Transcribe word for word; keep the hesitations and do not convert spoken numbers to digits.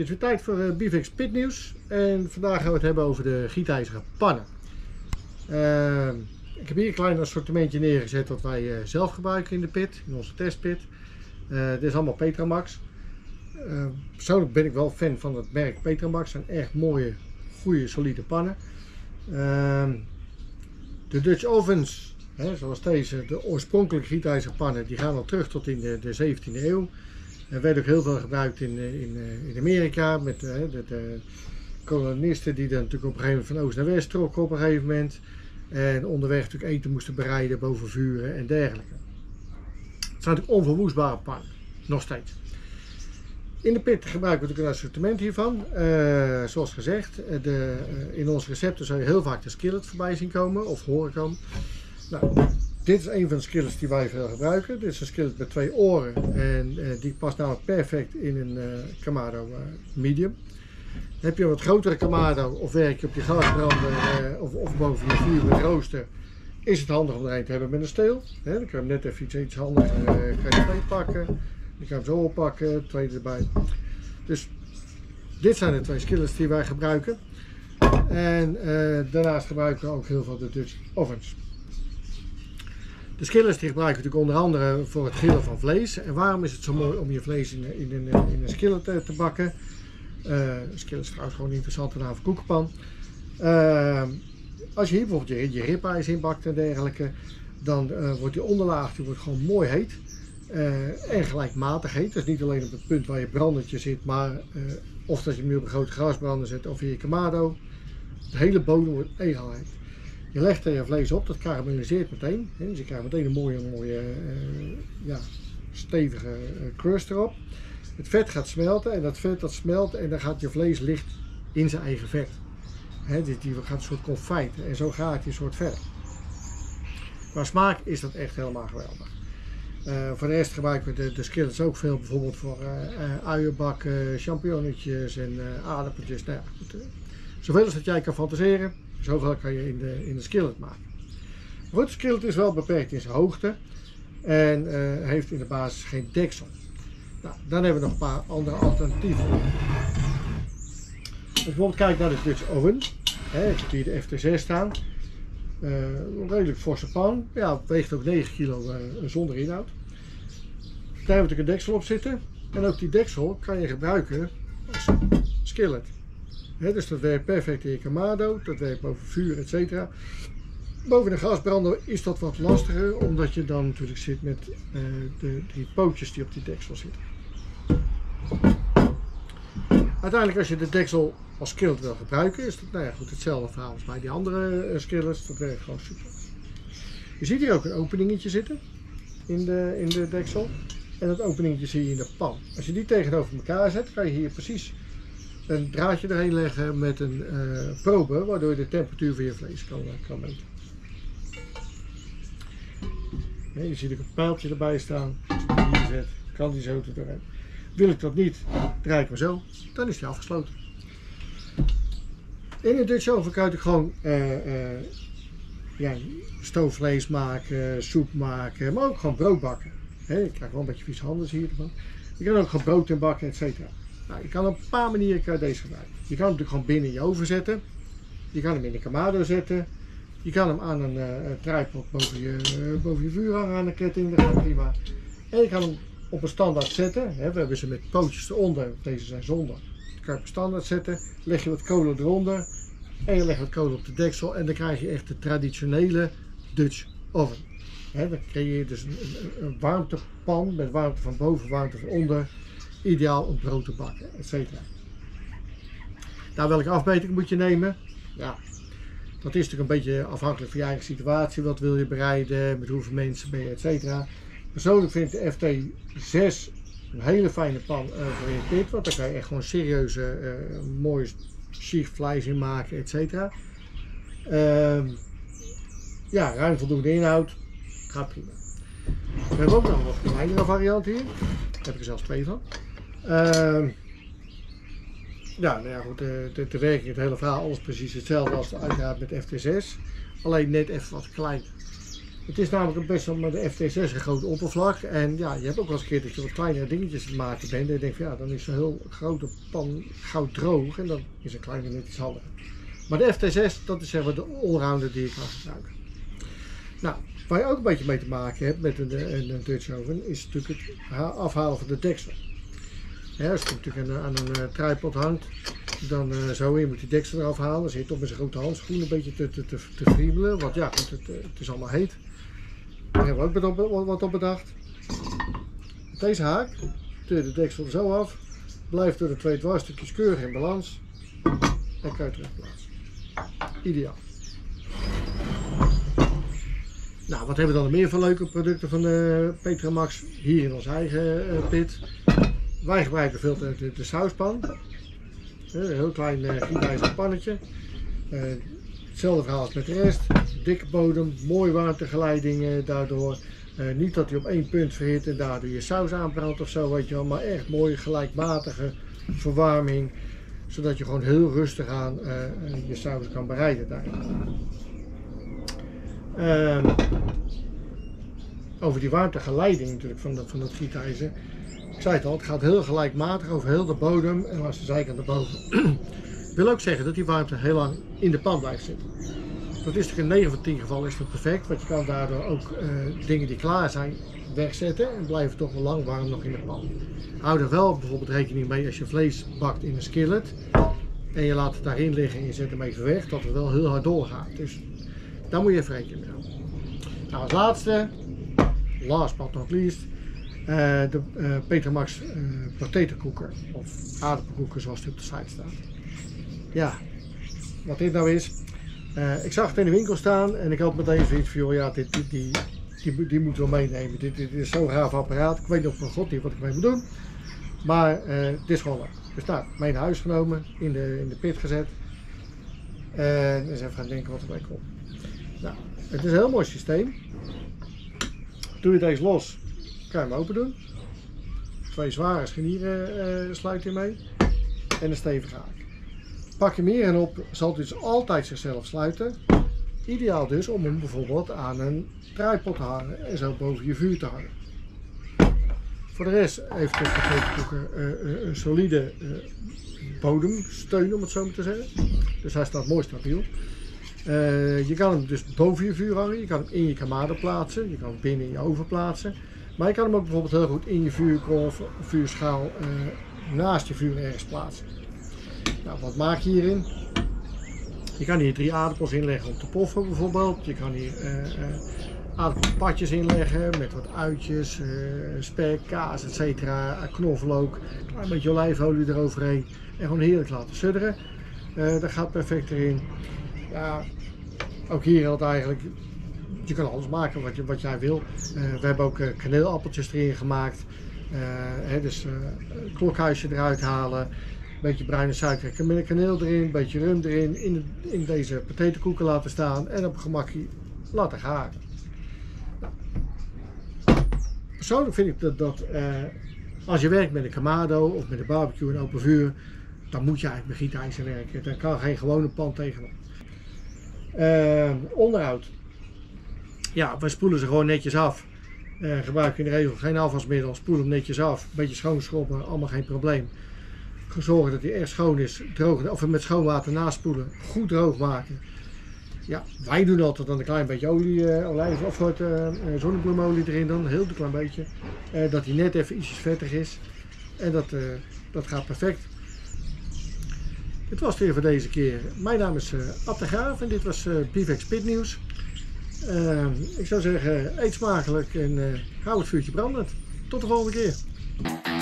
Het is weer tijd voor uh, Bivix pitnieuws en vandaag gaan we het hebben over de gietijzeren pannen. Uh, ik heb hier een klein assortimentje neergezet dat wij uh, zelf gebruiken in de pit, in onze testpit. Uh, dit is allemaal Petramax. Uh, persoonlijk ben ik wel fan van het merk Petramax. Het zijn echt mooie, goede, solide pannen. Uh, de Dutch ovens, hè, zoals deze, de oorspronkelijke gietijzeren pannen, die gaan al terug tot in de, de zeventiende eeuw. Er werd ook heel veel gebruikt in, in, in Amerika met de, de, de kolonisten die dan natuurlijk op een gegeven moment van oost naar west trokken op een gegeven moment. En onderweg natuurlijk eten moesten bereiden boven vuren en dergelijke. Het zijn natuurlijk onverwoestbare pannen, nog steeds. In de pit gebruiken we natuurlijk een assortiment hiervan. Uh, zoals gezegd, de, uh, in onze recepten zou je heel vaak de skillet voorbij zien komen of horen komen. Nou, dit is een van de skillets die wij veel gebruiken. Dit is een skillet met twee oren en uh, die past namelijk perfect in een uh, Kamado uh, medium. Heb je een wat grotere Kamado of werk je op die gasbrander uh, of, of boven je vuur met rooster, is het handig om er een te hebben met een steel. He, dan kan je hem net even iets, iets handiger uh, kan je twee pakken. Je kan hem zo oppakken, twee erbij. Dus dit zijn de twee skillets die wij gebruiken. En uh, daarnaast gebruiken we ook heel veel de Dutch ovens. De skillets die gebruiken we natuurlijk onder andere voor het grillen van vlees. En waarom is het zo mooi om je vlees in, in, in, in een skillet te, te bakken? Uh, skillet is trouwens gewoon interessant naam voor koekenpan. Uh, als je hier bijvoorbeeld je, je ribeyes in bakt en dergelijke, dan uh, wordt die onderlaag die wordt gewoon mooi heet. Uh, en gelijkmatig heet. Dus niet alleen op het punt waar je brandertje zit, maar uh, of dat je hem nu op een grote grasbrander zet of in je Kamado. De hele bodem wordt egal heet. Je legt er je vlees op, dat karamelliseert meteen. Hè? Dus je krijgt meteen een mooie, mooie uh, ja, stevige uh, crust erop. Het vet gaat smelten en dat vet dat smelt en dan gaat je vlees licht in zijn eigen vet. Hè? Die, die gaat een soort confijt en zo gaat hij een soort verder. Qua smaak is dat echt helemaal geweldig. Uh, voor de rest gebruiken we de, de skillets ook veel bijvoorbeeld voor uh, uh, uienbakken, champignonnetjes en uh, aardappeltjes. Nou ja, goed, uh, zoveel als dat jij kan fantaseren, zoveel kan je in de, in de skillet maken. Maar goed, de skillet is wel beperkt in zijn hoogte en uh, heeft in de basis geen deksel. Nou, dan hebben we nog een paar andere alternatieven. Als je bijvoorbeeld kijkt naar de Dutch oven, hè, ik heb hier de F T zes staan. Uh, een redelijk forse pan, ja, weegt ook negen kilo uh, zonder inhoud. Daar hebben we natuurlijk een deksel op zitten en ook die deksel kan je gebruiken als skillet. He, dus dat werkt perfect in je Kamado, dat werkt boven vuur, et cetera. Boven de gasbrander is dat wat lastiger, omdat je dan natuurlijk zit met uh, de drie pootjes die op die deksel zitten. Uiteindelijk als je de deksel als skillet wil gebruiken, is dat nou ja, goed, hetzelfde verhaal als bij die andere uh, skillets. Dat werkt gewoon super. Je ziet hier ook een openingetje zitten in de, in de deksel. En dat openingetje zie je in de pan. Als je die tegenover elkaar zet, kan je hier precies een draadje erheen leggen met een uh, probe, waardoor je de temperatuur van je vlees kan, uh, kan meten. Nee, je ziet ook een pijltje erbij staan. Als je die hier zet, kan die zo er doorheen. Wil ik dat niet, draai ik hem zo, dan is die afgesloten. In een Dutch oven kan je gewoon uh, uh, ja, stoofvlees maken, soep maken, maar ook gewoon brood bakken. He, ik krijg wel een beetje vieze handen hier ervan. Je kan ook gewoon brood in bakken, et cetera. Nou, je kan op een paar manieren kan je deze gebruiken. Je kan hem natuurlijk gewoon binnen in je oven zetten. Je kan hem in de Kamado zetten. Je kan hem aan een uh, tripod boven je, uh, boven je vuur hangen aan een ketting, dat gaat prima. En je kan hem op een standaard zetten. He, we hebben ze met pootjes eronder, deze zijn zonder. Dan kan je op een standaard zetten, leg je wat kolen eronder en je legt wat kolen op de deksel en dan krijg je echt de traditionele Dutch oven. He, dan creëer je dus een, een, een warmtepan met warmte van boven, warmte van onder. Ideaal om brood te bakken, et cetera. Nou, welke afmeting moet je nemen? Ja, dat is natuurlijk een beetje afhankelijk van je eigen situatie. Wat wil je bereiden, met hoeveel mensen ben je, et cetera. Persoonlijk vind ik de F T zes een hele fijne pan uh, voor in je pit, want daar kan je echt gewoon serieuze, uh, mooie chic vlees in maken, et cetera. Uh, ja, ruim voldoende inhoud, gaat prima. We hebben ook nog een wat kleinere variant hier, daar heb ik er zelfs twee van. Uh, ja, nou ja, goed, de, de, de werking, het hele verhaal, alles precies hetzelfde als uiteraard met F T zes, alleen net even wat kleiner. Het is namelijk best wel met de F T zes een groot oppervlak. En ja, je hebt ook wel eens een keer dat je wat kleinere dingetjes te maken bent. En je denkt van ja, dan is zo'n heel grote pan gauw droog. En dan is een kleine net iets handiger. Maar de F T zes, dat is zeg maar de allrounder die ik ga gebruiken. Nou, waar je ook een beetje mee te maken hebt met een, een, een Dutch oven, is natuurlijk het afhalen van de deksel. Ja, als je natuurlijk aan, aan een uh, tripod hangt, dan uh, zo in moet je deksel eraf halen. Dan zit je toch met zijn grote handschoen een beetje te, te, te, te friemelen. Want ja, het, het, het is allemaal heet. Daar hebben we ook wat, wat op bedacht. Met deze haak teur je de deksel er zo af. Blijft door de twee dwarsstukjes keurig in balans. En kan je terug plaatsen. Ideaal. Nou, wat hebben we dan meer van leuke producten van de Petromax hier in onze eigen uh, pit? Wij gebruiken veel de, de, de sauspan. Een heel klein uh, gietijzeren pannetje. Uh, hetzelfde verhaal als met de rest. Dikke bodem, mooi warmtegeleiding uh, daardoor. Uh, niet dat hij op één punt verhit en daardoor je saus aanbrandt of zo, weet je wel. Maar echt mooie gelijkmatige verwarming. Zodat je gewoon heel rustig aan uh, je saus kan bereiden daar. Uh, over die warmtegeleiding natuurlijk van, de, van het gietijzer. Ik zei het al, het gaat heel gelijkmatig over heel de bodem en langs de zijkant naar boven. Ik wil ook zeggen dat die warmte heel lang in de pan blijft zitten. Dat is natuurlijk in negen van tien gevallen is dat perfect, want je kan daardoor ook uh, dingen die klaar zijn wegzetten en blijven toch wel lang warm nog in de pan. Hou er wel bijvoorbeeld rekening mee als je vlees bakt in een skillet en je laat het daarin liggen en je zet hem even weg, dat het wel heel hard doorgaat. Dus daar moet je even rekening mee houden. Nou, als laatste, last but not least, uh, de uh, Petromax uh, potato cooker of aardappelkoeker zoals die op de site staat. Ja, wat dit nou is, uh, ik zag het in de winkel staan en ik had meteen zoiets van, joh, ja, dit, dit, die, die, die moeten we meenemen. Dit, dit is zo'n gaaf apparaat. Ik weet nog van god niet wat ik mee moet doen, maar uh, het is gewoon leuk. Dus nou, mee naar huis genomen, in de, in de pit gezet en eens even gaan denken wat erbij komt. Nou, het is een heel mooi systeem. Doe je deze los, kan je hem open doen. Twee zware schenieren uh, sluit je mee en een stevige haak. Pak je hem hierin op, zal het dus altijd zichzelf sluiten. Ideaal dus om hem bijvoorbeeld aan een tripod te hangen en zo boven je vuur te hangen. Voor de rest heeft de potato uh, een solide uh, bodemsteun, om het zo maar te zeggen. Dus hij staat mooi stabiel. Uh, je kan hem dus boven je vuur hangen, je kan hem in je kamado plaatsen, je kan hem binnen in je oven plaatsen. Maar je kan hem ook bijvoorbeeld heel goed in je vuurkorf, vuurschaal, uh, naast je vuur ergens plaatsen. Nou, wat maak je hierin? Je kan hier drie aardappels inleggen om te poffen bijvoorbeeld. Je kan hier uh, uh, aardappelpatjes inleggen met wat uitjes, uh, spek, kaas, et cetera, knoflook, een klein beetje olijfolie eroverheen en gewoon heerlijk laten sudderen. Uh, dat gaat perfect erin. Ja, ook hier geldt eigenlijk, je kan alles maken wat, je, wat jij wil. Uh, we hebben ook uh, kaneelappeltjes erin gemaakt. Uh, hè, dus uh, klokhuisje eruit halen, een beetje bruine suiker met kaneel erin, een beetje rum erin, in, in deze potato laten staan en op gemakje laten garen. Nou, persoonlijk vind ik dat, dat uh, als je werkt met een kamado of met een barbecue en open vuur, dan moet je eigenlijk met gietijzer werken. Daar kan geen gewone pan tegenop. Uh, onderhoud. Ja, wij spoelen ze gewoon netjes af. Uh, gebruiken in de regel geen afwasmiddel, spoelen hem netjes af. Een beetje schoonschrobben, allemaal geen probleem. Zorgen dat hij echt schoon is, droog, of met schoon water naspoelen, goed droog maken. Ja, wij doen altijd dan een klein beetje olie, uh, olijf of wat uh, zonnebloemolie erin dan, een heel klein beetje. Uh, dat hij net even ietsjes vettig is. En dat, uh, dat gaat perfect. Dit was het weer voor deze keer. Mijn naam is uh, Ab de Graaf en dit was uh, Bivex Pit Nieuws. Uh, ik zou zeggen, eet smakelijk en uh, hou het vuurtje brandend. Tot de volgende keer.